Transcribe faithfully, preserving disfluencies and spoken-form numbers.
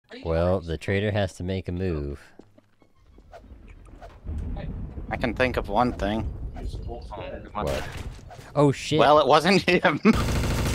Well, the trader has to make a move. I can think of one thing. What? Oh shit! Well, it wasn't him.